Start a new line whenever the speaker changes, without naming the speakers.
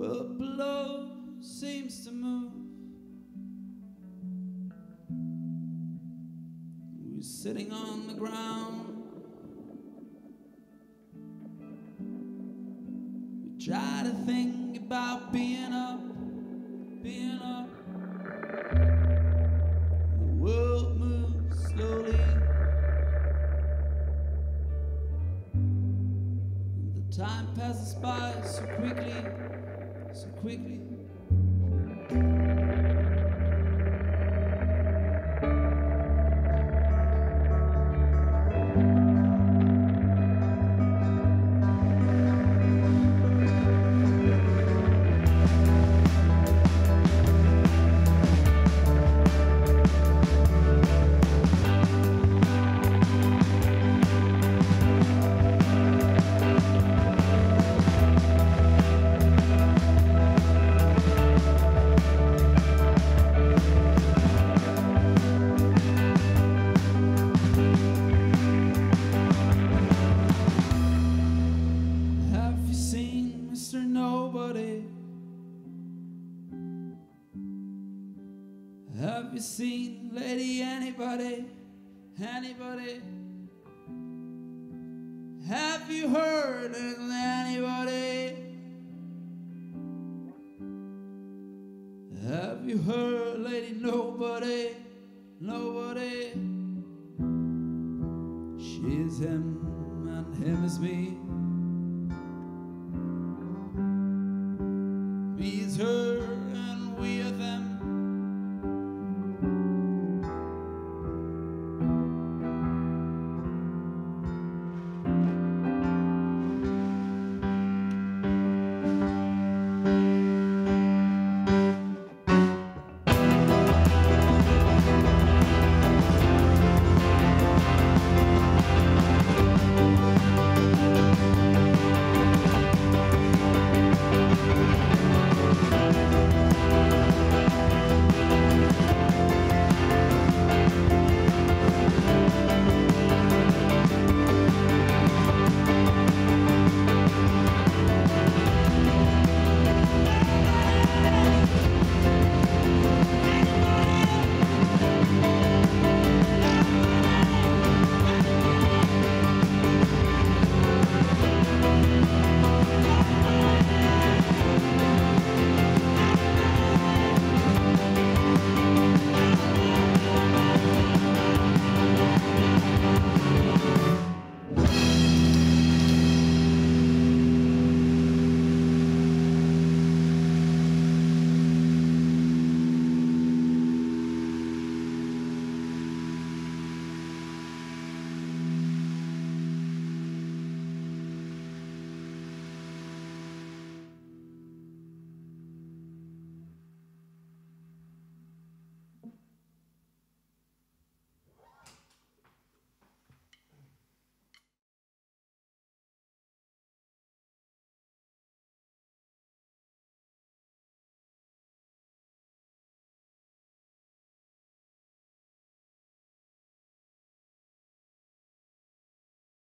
world below seems to move. We're sitting on the ground. We try to think about being up, being up. The world moves slowly. The time passes by so quickly, so quickly. Have you seen Lady Anybody? Anybody? Have you heard of anybody? Have you heard Lady Nobody? Nobody? She's him and him is me. Me is her.